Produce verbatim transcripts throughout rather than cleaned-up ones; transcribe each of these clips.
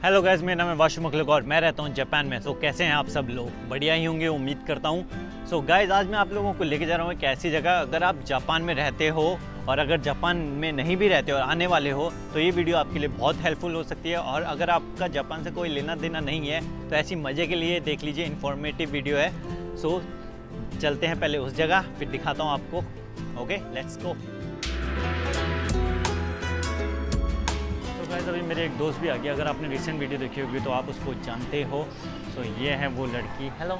Hello guys, मेरा नाम है वाशु मखलूक और मैं रहता हूँ जापान में। तो कैसे हैं आप सब लोग? बढ़िया ही होंगे, उम्मीद करता हूँ। सो गाइस, आज मैं आप लोगों को लेके जा रहा हूँ एक ऐसी जगह, अगर आप जापान में रहते हो और अगर जापान में नहीं भी रहते हो और आने वाले हो तो ये वीडियो आपके लिए बहुत हेल्पफुल हो सकती है। और अगर आपका जापान से कोई लेना देना नहीं है तो ऐसी मज़े के लिए देख लीजिए, इन्फॉर्मेटिव वीडियो है। सो चलते हैं पहले उस जगह, फिर दिखाता हूँ आपको। Okay, let's go. गाइस, अभी मेरे एक दोस्त भी आ गया। अगर आपने रिसेंट वीडियो देखी होगी तो आप उसको जानते हो। सो so, ये है वो लड़की। हेलो।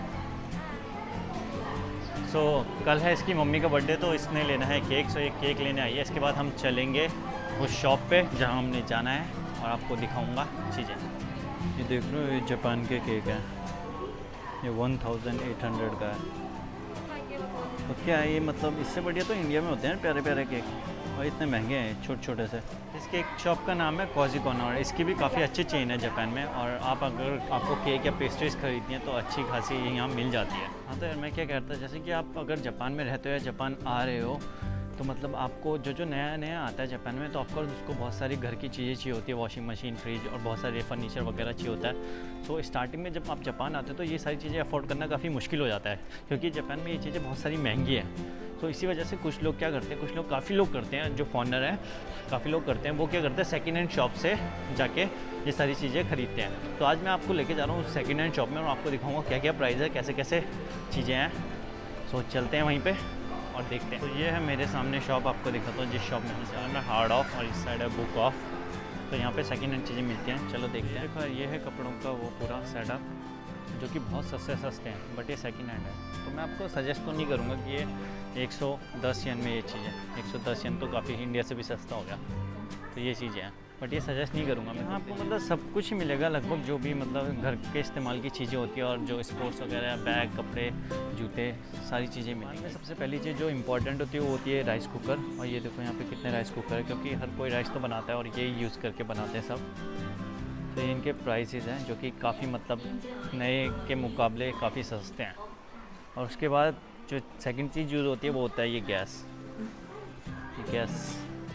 सो so, कल है इसकी मम्मी का बर्थडे, तो इसने लेना है केक। सो so, ये केक लेने आई है। इसके बाद हम चलेंगे उस शॉप पे जहाँ हमने जाना है और आपको दिखाऊंगा चीज़ें। ये देख लो, ये जापान के केक है। ये वन थाउजेंड एट हंड्रेड का है। तो क्या है ये, मतलब इससे बढ़िया तो इंडिया में होते हैं प्यारे प्यारे केक, और इतने महंगे हैं छोटे छोटे से। इसके एक शॉप का नाम है कॉजी कॉर्नर और इसकी भी काफ़ी अच्छी चेन है जापान में। और आप अगर आपको केक या पेस्ट्रीज खरीदनी है तो अच्छी खासी यहाँ मिल जाती है। हाँ, तो यार मैं क्या कहता, जैसे कि आप अगर जापान में रहते हो या जापान आ रहे हो तो मतलब आपको जो जो नया नया आता है जापान में, तो ऑफकोर्स उसको बहुत सारी घर की चीज़ें चाहिए होती है, वॉशिंग मशीन, फ्रिज और बहुत सारे फर्नीचर वगैरह चाहिए होता है। सो स्टार्टिंग में जब आप जापान आते हो तो ये सारी चीज़ें अफोर्ड करना काफ़ी मुश्किल हो जाता है, क्योंकि जापान में ये चीज़ें बहुत सारी महंगी है। तो इसी वजह से कुछ लोग क्या करते हैं, कुछ लोग काफ़ी लोग करते हैं, जो फॉरनर हैं काफ़ी लोग करते हैं, वो क्या करते हैं सेकेंड हैंड शॉप से जाके ये सारी चीज़ें खरीदते हैं। तो आज मैं आपको लेके जा रहा हूँ उस सेकेंड हैंड शॉप में और आपको दिखाऊंगा क्या क्या प्राइस है, कैसे कैसे चीज़ें हैं। सो चलते हैं वहीं पे और देखते हैं। तो ये है मेरे सामने शॉप, आपको दिखाता हूँ जिस शॉप में हम जा रहे हैं, हार्ड ऑफ, और इस साइड है बुक ऑफ। तो यहाँ पे सेकेंड हैंड चीज़ें मिलती हैं, चलो देखते हैं। देखो, ये है कपड़ों का वो पूरा सेटअप, जो कि बहुत सस्ते सस्ते हैं, बट ये सेकेंड हैंड है। तो मैं आपको सजेस्ट तो नहीं करूँगा कि ये एक सौ दस येन में ये चीज़ है। एक सौ दस येन तो काफ़ी इंडिया से भी सस्ता हो गया। तो ये चीज़ें हैं, बट ये सजेस्ट नहीं करूँगा मैं। आपको मतलब सब कुछ ही मिलेगा लगभग, जो भी मतलब घर के इस्तेमाल की चीज़ें होती है और जो स्पोर्ट्स वगैरह, बैग, कपड़े, जूते, सारी चीज़ें मिलेंगी। सबसे पहली चीज़ जो इंपॉर्टेंट होती है वो होती है राइस कुकर। और ये देखो यहाँ पे कितने राइस कुकर है, क्योंकि हर कोई राइस तो बनाता है और ये यूज़ करके बनाते हैं सब। तो ये इनके प्राइसेस हैं जो कि काफ़ी मतलब नए के मुकाबले काफ़ी सस्ते हैं। और उसके बाद जो सेकंड चीज़ यूज़ होती है वो होता है ये गैस। ये गैस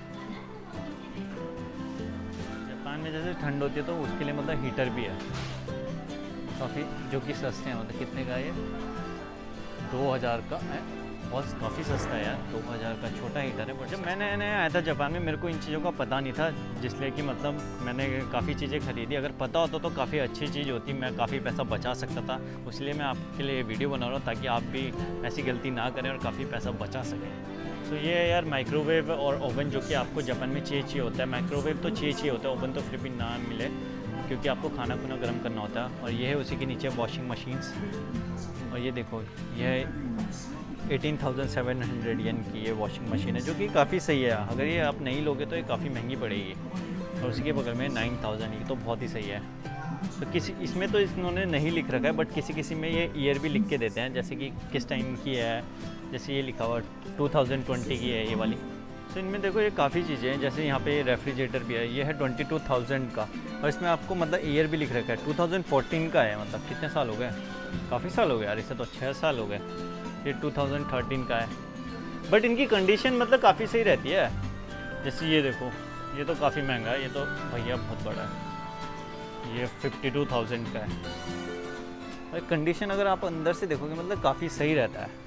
जापान में जैसे ठंड होती है तो उसके लिए मतलब हीटर भी है काफ़ी, जो कि सस्ते हैं। मतलब कितने का है ये? दो हज़ार का है, बहुत काफ़ी सस्ता है यार। दो हज़ार का छोटा हीटर है। बट जब मैंने नया आया था जापान में, मेरे को इन चीज़ों का पता नहीं था, जिसलिए कि मतलब मैंने काफ़ी चीज़ें खरीदी। अगर पता होता तो काफ़ी अच्छी चीज़ होती, मैं काफ़ी पैसा बचा सकता था। इसलिए मैं आपके लिए वीडियो बना रहा हूँ ताकि आप भी ऐसी गलती ना करें और काफ़ी पैसा बचा सकें। तो ये है यार माइक्रोवेव और ओवन, जो कि आपको जापान में चाहिए चाहिए होता है। माइक्रोवेव तो चाहिए चाहिए होता है, ओवन तो फिर भी ना मिले क्योंकि आपको खाना खुना गर्म करना होता है। और ये है उसी के नीचे वॉशिंग मशीन्स। और ये देखो, ये है eighteen thousand seven hundred yen की ये वॉशिंग मशीन है, जो कि काफ़ी सही है। अगर ये आप नहीं लोगे तो ये काफ़ी महंगी पड़ेगी। और उसी के बगल में नाइन थाउजेंड, ये तो बहुत ही सही है। तो किसी इसमें तो इन्होंने नहीं लिख रखा है, बट किसी किसी में ये ईयर भी लिख के देते हैं, जैसे कि किस टाइम की है। जैसे ये लिखा हुआ टू थाउजेंड ट्वेंटी की है ये वाली। तो इनमें देखो ये काफ़ी चीज़ें हैं, जैसे यहाँ पे रेफ्रिजरेटर भी है, ये है ट्वेंटी टू थाउजेंड का। और इसमें आपको मतलब ईयर भी लिख रखा है, टू थाउजेंड फोर्टीन का है। मतलब कितने साल हो गए? काफ़ी साल हो गए यार, इससे तो छः साल हो गए। ये टू थाउजेंड थर्टीन का है, बट इनकी कंडीशन मतलब काफ़ी सही रहती है। जैसे ये देखो, ये तो काफ़ी महंगा है, ये तो भैया बहुत बड़ा है। ये फिफ्टी टू थाउजेंड का है। और कंडीशन अगर आप अंदर से देखोगे मतलब काफ़ी सही रहता है।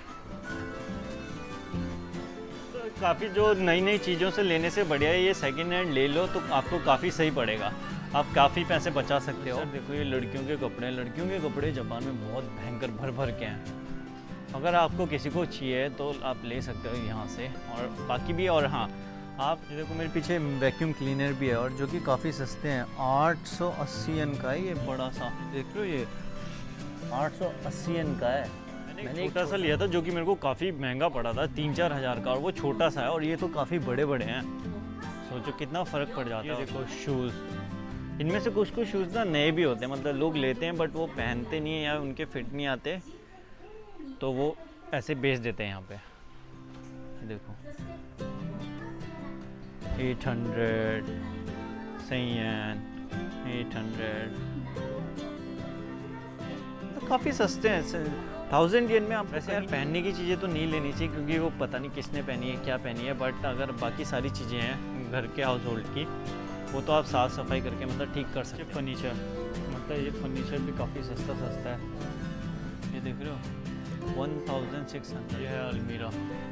तो काफ़ी जो नई नई चीज़ों से लेने से बढ़िया है ये सेकेंड हैंड ले लो, तो आपको काफ़ी सही पड़ेगा, आप काफ़ी पैसे बचा सकते हो। देखो ये लड़कियों के कपड़े, लड़कियों के कपड़े जापान में बहुत भयंकर भर भर के हैं। अगर आपको किसी को चाहिए तो आप ले सकते हो यहाँ से, और बाकी भी। और हाँ, आप देखो मेरे पीछे वैक्यूम क्लीनर भी है, और जो कि काफ़ी सस्ते हैं। आठ सौ अस्सी एन का है ये बड़ा सा, देख लो ये आठ सौ अस्सी एन का है। मैंने एक छोटा सा लिया था जो कि मेरे को काफ़ी महंगा पड़ा था, तीन चार हज़ार का, और वो छोटा सा है। और ये तो काफ़ी बड़े बड़े हैं, सोचो कितना फ़र्क पड़ जाता है। देखो शूज़, इनमें से कुछ कुछ शूज़ ना नए भी होते हैं, मतलब लोग लेते हैं बट वो पहनते नहीं है या उनके फिट नहीं आते, तो वो ऐसे बेच देते हैं यहाँ पे। देखो एट हंड्रेड सैन एट हंड्रेड, तो काफ़ी सस्ते हैं। थाउजेंड येन में आप वैसे यार पहनने की चीज़ें तो नहीं लेनी चाहिए, क्योंकि वो पता नहीं किसने पहनी है क्या पहनी है। बट अगर बाकी सारी चीज़ें हैं घर के हाउस होल्ड की वो तो आप साफ़ सफाई करके मतलब ठीक कर सकते हैं। फर्नीचर मतलब ये फर्नीचर भी काफ़ी सस्ता सस्ता है। ये देख रहे हो वन थाउजेंड सिक्स हंड्रेड। ये है अलमीरा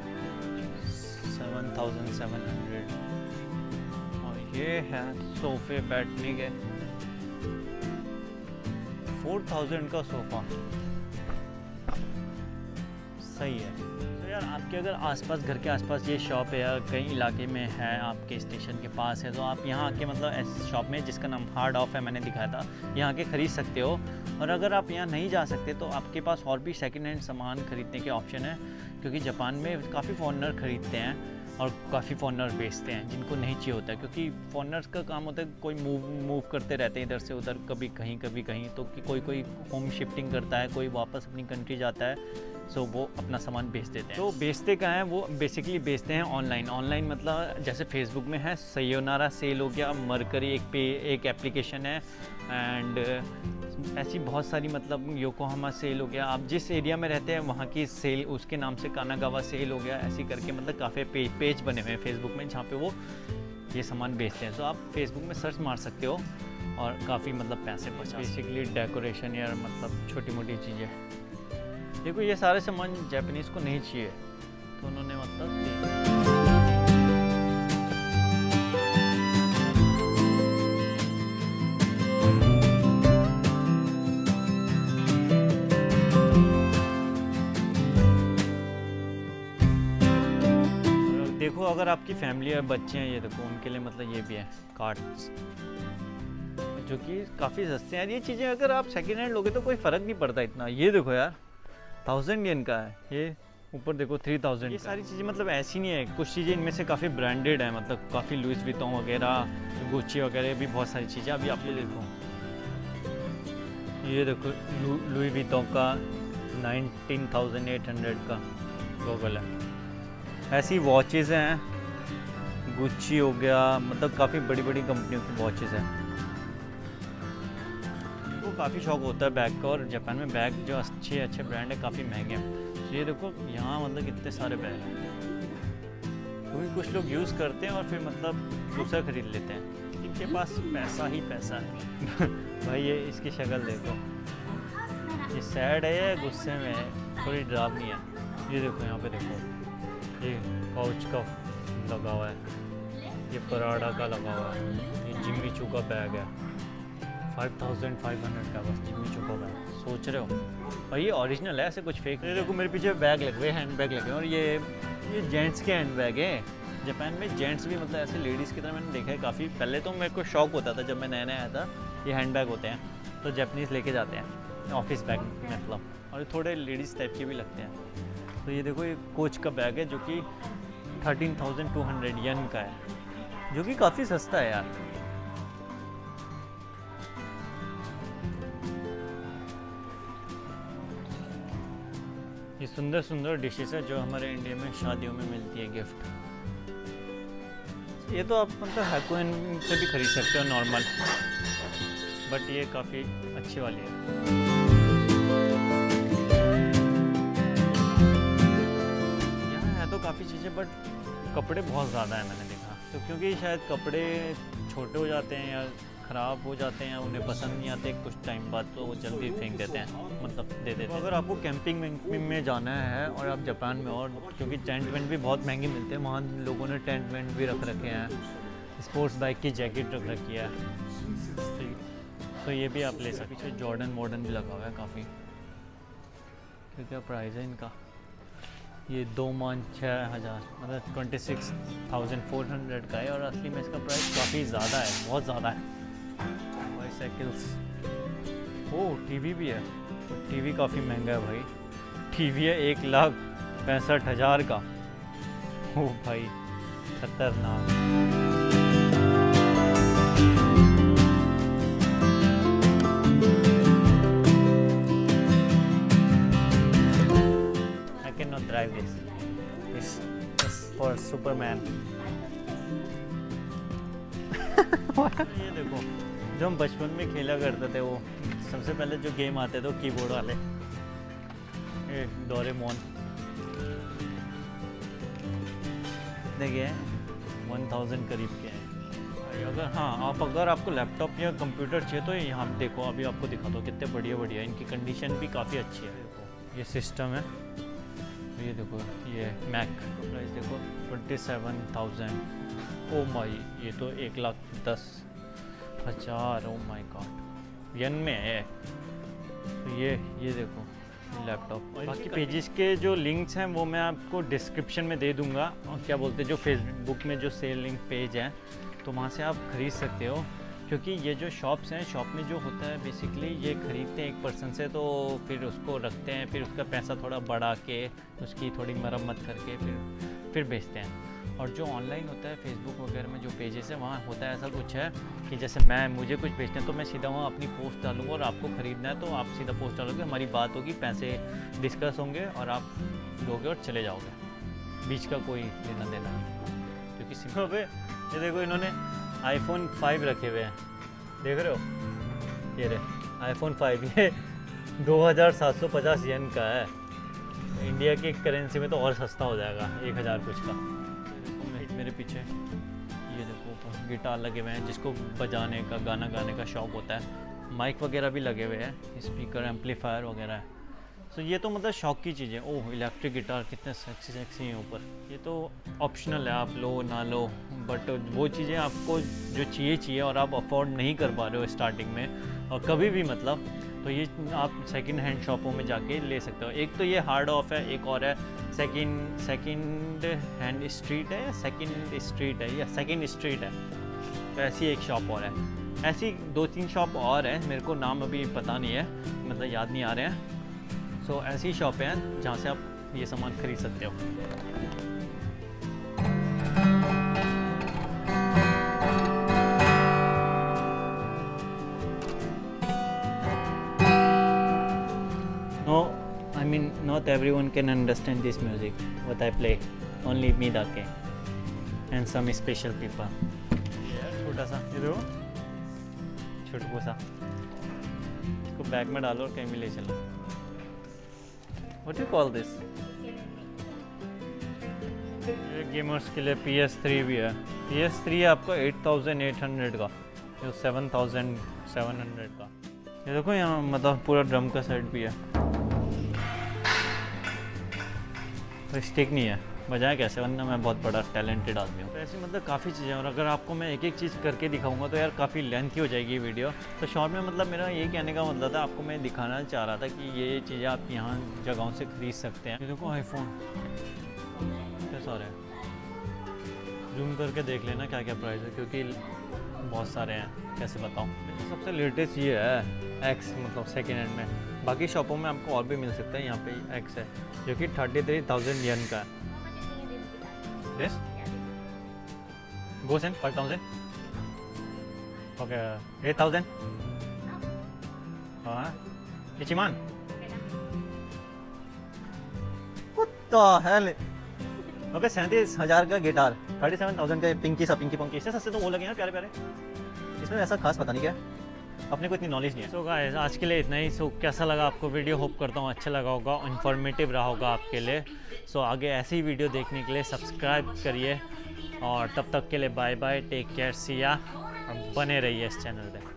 सेवन थाउजेंड सेवन हंड्रेड। और ये है सोफ़े बैठने के फोर थाउजेंड का सोफ़ा। सही है। तो यार आपके अगर आसपास घर के आसपास ये शॉप है या कहीं इलाके में है, आपके स्टेशन के पास है, तो आप यहाँ आके मतलब ऐसे शॉप में जिसका नाम हार्ड ऑफ है, मैंने दिखाया था, यहाँ आके ख़रीद सकते हो। और अगर आप यहाँ नहीं जा सकते तो आपके पास और भी सेकंड हैंड सामान खरीदने के ऑप्शन है, क्योंकि जापान में काफ़ी फॉरेनर ख़रीदते हैं और काफ़ी फॉरेनर बेचते हैं जिनको नहीं चाहिए होता है, क्योंकि फॉरेनर्स का काम होता है कोई मूव मूव करते रहते हैं इधर से उधर, कभी कहीं कभी कहीं, तो कि कोई कोई होम शिफ्टिंग करता है, कोई वापस अपनी कंट्री जाता है, सो वो अपना सामान बेच देते हैं। तो बेचते कहाँ हैं, वो बेसिकली बेचते हैं ऑनलाइन। ऑनलाइन मतलब जैसे फेसबुक में है सयोनारा सेल हो गया, मरकरी एक पे एक एप्लीकेशन है, एंड ऐसी बहुत सारी मतलब योकोहामा सेल हो गया। आप जिस एरिया में रहते हैं वहाँ की सेल, उसके नाम से कानागावा सेल हो गया, ऐसी करके मतलब काफ़ी पेज पेज बने हुए हैं फेसबुक में जहाँ पे वो ये सामान बेचते हैं। तो आप फेसबुक में सर्च मार सकते हो और काफ़ी मतलब पैसे बचा। बेसिकली डेकोरेशन या मतलब छोटी मोटी चीज़ें। देखो ये सारे सामान जापानीज़ को नहीं चाहिए तो उन्होंने मतलब देखो अगर आपकी फैमिली और बच्चे हैं, ये देखो उनके लिए मतलब ये भी है कार्ड्स जो कि काफ़ी सस्ते हैं। ये चीज़ें अगर आप सेकेंड हैंड लोगे तो कोई फ़र्क नहीं पड़ता इतना। ये देखो यार थाउजेंड येन का है, ये ऊपर देखो थ्री थाउजेंड। ये सारी चीज़ें मतलब ऐसी नहीं है, कुछ चीज़ें इनमें से काफ़ी ब्रांडेड है, मतलब काफ़ी लुइस विटॉन वगैरह, गुच्ची वगैरह भी बहुत सारी चीज़ें। अभी आप ये देखो, ये देखो लु, लुई विटॉन का नाइनटीन थाउजेंड एट हंड्रेड का गॉगल है। ऐसी वॉचेज़ हैं, गुच्ची हो गया, मतलब काफ़ी बड़ी बड़ी कंपनियों की वॉचेज़ हैं। वो काफ़ी शौक होता है बैग का, और जापान में बैग जो अच्छे अच्छे ब्रांड है काफ़ी महंगे हैं। तो ये देखो यहाँ मतलब कितने सारे बैग हैं, क्योंकि कुछ लोग यूज़ करते हैं और फिर मतलब दूसरा ख़रीद लेते हैं। इनके पास पैसा ही पैसा है भाई। ये इसकी शक्ल देखो, ये सैड है या गुस्से में है, थोड़ी डरावनी है। ये देखो यहाँ पे देखो, ये काउच का लगा हुआ है, ये पराडा का लगा हुआ है, ये जिम्मी चू का बैग है, फाइव थाउजेंड फाइव हंड्रेड का बस जिम्मी चू का बैग। सोच रहे हो और ये ओरिजिनल है, ऐसे कुछ फेक नहीं। देखो मेरे पीछे बैग लगे हुए, हैंड बैग लगे हुए, और ये ये जेंट्स के हैंड बैग है। जापान में जेंट्स भी मतलब ऐसे लेडीज़ की तरह मैंने देखा है काफ़ी। पहले तो मेरे को शौक होता था जब मैं नया नया आया था, ये हैंड बैग होते हैं तो जापानीज़ लेके जाते हैं ऑफिस बैग मतलब, और थोड़े लेडीज़ टाइप के भी लगते हैं। तो ये देखो ये कोच का बैग है जो कि thirteen thousand two hundred yen का है, जो कि काफ़ी सस्ता है यार। ये सुंदर सुंदर डिशेस है जो हमारे इंडिया में शादियों में मिलती है गिफ्ट। ये तो आप मतलब हैकोइन से भी खरीद सकते हो नॉर्मल, बट ये काफ़ी अच्छी वाली है। यहाँ है तो काफ़ी चीज़ें, बट कपड़े बहुत ज़्यादा है मैंने देखा। तो क्योंकि शायद कपड़े छोटे हो जाते हैं या ख़राब हो जाते हैं, उन्हें पसंद नहीं आते कुछ टाइम बाद, तो वो जल्दी फेंक देते हैं, मतलब दे देते हैं। अगर आपको कैंपिंग वैम्पिंग में जाना है और आप जापान में, और क्योंकि टेंट वेंट भी बहुत महंगे मिलते हैं वहाँ, लोगों ने टेंट वेंट भी रख रखे हैं, स्पोर्ट्स बाइक की जैकेट रख रखी है, तो ये भी आप ले सकते। पीछे जॉर्डन वॉर्डन भी लगा हुआ है काफ़ी। क्या क्या प्राइस है इनका? ये दो मान छः हज़ार मतलब twenty six thousand four hundred का है, और असली में इसका प्राइस काफ़ी ज़्यादा है, बहुत ज़्यादा है। बाईसाइकिल्स, ओह टीवी भी है, टीवी काफ़ी महंगा है भाई। टीवी है एक लाख पैंसठ हज़ार का। ओह भाई खतरनाक। I cannot drive this. This is for Superman. ये देखो जो हम बचपन में खेला करते थे, वो सबसे पहले जो गेम आते थे वो कीबोर्ड वाले, ये डोरेमोन। देखिए वन थाउजेंड करीब के हैं, अगर हाँ आप अगर आपको लैपटॉप या कंप्यूटर चाहिए तो यहाँ देखो, अभी आपको दिखा दो कितने बढ़िया बढ़िया, इनकी कंडीशन भी काफ़ी अच्छी है। देखो ये सिस्टम है, ये देखो ये मैक प्राइस देखो twenty seven thousand oh my, ये तो एक लाख दस हज़ार ओ माई गॉड यन में है। तो ये ये देखो लैपटॉप। बाकी पेजेस के जो लिंक्स हैं वो मैं आपको डिस्क्रिप्शन में दे दूंगा, और क्या बोलते हैं जो फेसबुक में जो सेलिंग पेज हैं तो वहाँ से आप ख़रीद सकते हो, क्योंकि ये जो शॉप्स हैं, शॉप में जो होता है बेसिकली ये ख़रीदते हैं एक पर्सन से, तो फिर उसको रखते हैं, फिर उसका पैसा थोड़ा बढ़ा के उसकी थोड़ी मरम्मत करके फिर फिर बेचते हैं। और जो ऑनलाइन होता है फेसबुक वगैरह में जो पेजेस है वहाँ होता है ऐसा कुछ है कि जैसे मैं मुझे कुछ बेचना है तो मैं सीधा वहाँ अपनी पोस्ट डालूंगा, और आपको ख़रीदना है तो आप सीधा पोस्ट डालोगे, हमारी बात होगी, पैसे डिस्कस होंगे और आप लोगे और चले जाओगे, बीच का कोई लेना देना नहीं। क्योंकि सिंपल पे ये देखो इन्होंने आईफोन फाइव रखे हुए हैं, देख रहे हो, ये रहे आईफोन फाइव, ये दो हज़ार सात सौ पचास येन का है, इंडिया की करेंसी में तो और सस्ता हो जाएगा एक हज़ार कुछ का। मेरे पीछे ये देखो गिटार लगे हुए हैं, जिसको बजाने का गाना गाने का शौक होता है, माइक वगैरह भी लगे हुए हैं, स्पीकर एम्पलीफायर वगैरह है। तो ये तो मतलब शौक की चीज़ें। ओह इलेक्ट्रिक गिटार कितने सेक्सी सेक्सी हैं ऊपर, ये तो ऑप्शनल है, आप लो ना लो, बट वो चीज़ें आपको जो चाहिए चाहिए और आप अफोर्ड नहीं कर पा रहे हो स्टार्टिंग में और कभी भी मतलब, तो ये आप सेकंड हैंड शॉपों में जाके ले सकते हो। एक तो ये हार्ड ऑफ है, एक और है सेकंड सेकंड हैंड स्ट्रीट है, सेकंड स्ट्रीट है या सेकंड स्ट्रीट है, तो ऐसी एक शॉप और है। ऐसी दो तीन शॉप और है, मेरे को नाम अभी पता नहीं है, मतलब याद नहीं आ रहे हैं। सो so, ऐसी शॉपें हैं जहाँ से आप ये सामान खरीद सकते हो। No, I mean not everyone can understand this music what I play, only me Dake and some special people. छोटा सा ये देखो, छोटू सा, इसको बैग में डालो और कहीं भी ले चलो। What do you call this? ये गेमर्स के लिए पी एस थ्री भी है। पी एस थ्री है आपको एट थाउजेंड एट हंड्रेड का, ये सेवन थाउजेंड सेवन हंड्रेड का। ये देखो यहाँ मतलब पूरा ड्रम का सेट भी है, तो स्टिक नहीं है, बजाए कैसे, वरना मैं बहुत बड़ा टैलेंटेड आदमी हूँ। तो ऐसी मतलब काफ़ी चीज़ें, और अगर आपको मैं एक एक चीज़ करके दिखाऊंगा तो यार काफ़ी लेंथी हो जाएगी वीडियो। तो शॉर्ट में मतलब मेरा ये कहने का मतलब था, आपको मैं दिखाना चाह रहा था कि ये चीज़ें आप यहाँ जगहों से खरीद सकते हैं। ये देखो आईफोन क्या सारे हैं, जूम करके देख लेना क्या क्या प्राइस है, क्योंकि बहुत सारे हैं, कैसे बताऊँ। सबसे लेटेस्ट ये है एक्स, मतलब सेकेंड हैंड में, बाकी शॉपों में आपको और भी मिल सकता है, यहाँ पे एक्स है जो कि थर्टी थ्री थाउजेंड येन का है। Yes? Goes in five thousand. Okay, eight thousand. हाँ, Ichiman. What the hell? Okay, सैंतीस हजार का गिटार, थर्टी सेवन थाउजेंड का पिंकी सा पिंकी पंकी, इससे सस्ते तो वो लगे हैं प्यारे प्यारे, इसमें ऐसा खास पता नहीं क्या, अपने को इतनी नॉलेज नहीं है। सो गाइस आज के लिए इतना ही। सो so, कैसा लगा आपको वीडियो, होप करता हूँ अच्छा लगा होगा, इन्फॉर्मेटिव रहा होगा आपके लिए। सो so, आगे ऐसी वीडियो देखने के लिए सब्सक्राइब करिए, और तब तक के लिए bye bye, take care, see ya, और बने रहिए इस चैनल पे।